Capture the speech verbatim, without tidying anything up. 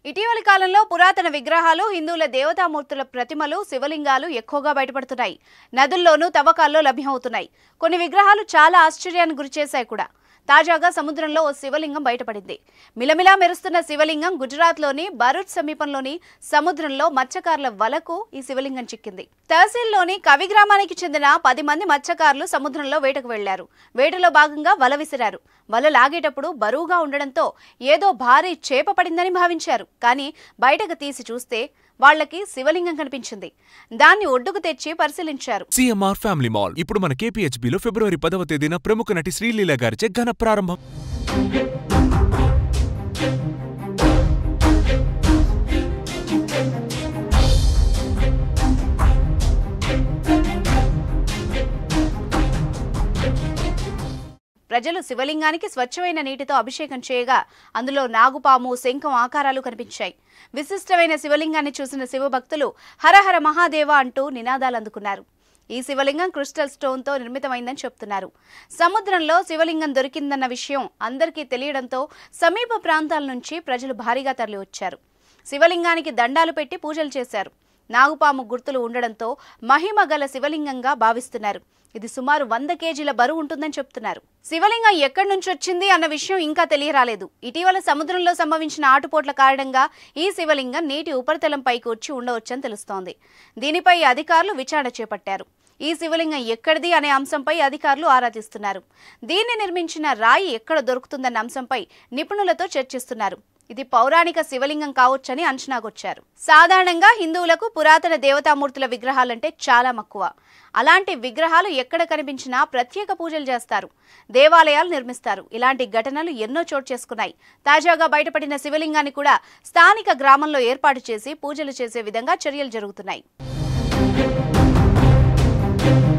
ఇటీవలి కాలంలో పురాతన విగ్రహాలు, హిందువుల దేవతామూర్తుల ప్రతిమలు, శివలింగాలు ఎక్కువగా బయటపడుతున్నాయి. నదుల్లోనూ తవ్వకాల్లో లభ్యమవుతున్నాయి. కొన్ని విగ్రహాలు చాలా ఆశ్చర్యానికి గురిచేశాయి కూడా. తాజాగా సముద్రంలో ఓ శివలింగం బయటపడింది. మిలమిలా మెరుస్తున్న శివలింగం గుజరాత్లోని భరూచ్ సమీపంలోని సముద్రంలో మత్స్యకారుల వలకు ఈ శివలింగం చిక్కింది. తహసీల్లోని కవి గ్రామానికి చెందిన పది మంది మత్స్యకారులు సముద్రంలో వేటకు వెళ్లారు. వేటలో భాగంగా వల విసిరారు. వల లాగేటప్పుడు బరువుగా ఉండడంతో ఏదో భారీ చేప పడిందని భావించారు. కానీ బయటకు తీసి చూస్తే వాళ్లకి శివలింగం కనిపించింది. దాన్ని ఒడ్డుకు తెచ్చి పరిశీలించారు. సిఎంఆర్ ఫ్యామిలీ మాల్ ఇప్పుడు మన కేపీహెచ్బీలో ఫిబ్రవరి పదవ తేదీన ప్రముఖ నటి శ్రీలీల గారిచే ఘన ప్రారంభం. ప్రజలు శివలింగానికి స్వచ్ఛమైన నీటితో అభిషేకం చేయగా అందులో నాగుపాము, శంఖం ఆకారాలు కనిపించాయి. విశిష్టమైన శివలింగాన్ని చూసిన శివభక్తులు హరహర మహాదేవ అంటూ నినాదాలు అందుకున్నారు. ఈ శివలింగం క్రిస్టల్ స్టోన్తో నిర్మితమైందని చెప్తున్నారు. సముద్రంలో శివలింగం దొరికిందన్న విషయం అందరికీ తెలియడంతో సమీప ప్రాంతాల నుంచి ప్రజలు భారీగా తరలివచ్చారు. శివలింగానికి దండాలు పెట్టి పూజలు చేశారు. నాగుపాము గుర్తులు ఉండడంతో మహిమ గల శివలింగంగా భావిస్తున్నారు. ఇది సుమారు వంద కేజీల బరువు ఉంటుందని చెప్తున్నారు. శివలింగం ఎక్కడి నుంచి వచ్చింది అన్న విషయం ఇంకా తెలియరాలేదు. ఇటీవల సముద్రంలో సంభవించిన ఆటుపోట్ల కారణంగా ఈ శివలింగం నీటి ఉపరితలంపైకి వచ్చి ఉండవచ్చని తెలుస్తోంది. దీనిపై అధికారులు విచారణ చేపట్టారు. ఈ శివలింగం ఎక్కడిది అనే అంశంపై అధికారులు ఆరా తీస్తున్నారు. దీన్ని నిర్మించిన రాయి ఎక్కడ దొరుకుతుందన్న అంశంపై నిపుణులతో చర్చిస్తున్నారు. ఇది పౌరాణిక శివలింగం కావచ్చని అంచనాకొచ్చారు. సాధారణంగా హిందువులకు పురాతన దేవతామూర్తుల విగ్రహాలంటే చాలా మక్కువ. అలాంటి విగ్రహాలు ఎక్కడ కనిపించినా ప్రత్యేక పూజలు చేస్తారు, దేవాలయాలు నిర్మిస్తారు. ఇలాంటి ఘటనలు ఎన్నో చోటు చేసుకున్నాయి. తాజాగా బయటపడిన శివలింగాన్ని కూడా స్థానిక గ్రామంలో ఏర్పాటు చేసి పూజలు చేసే విధంగా చర్యలు జరుగుతున్నాయి.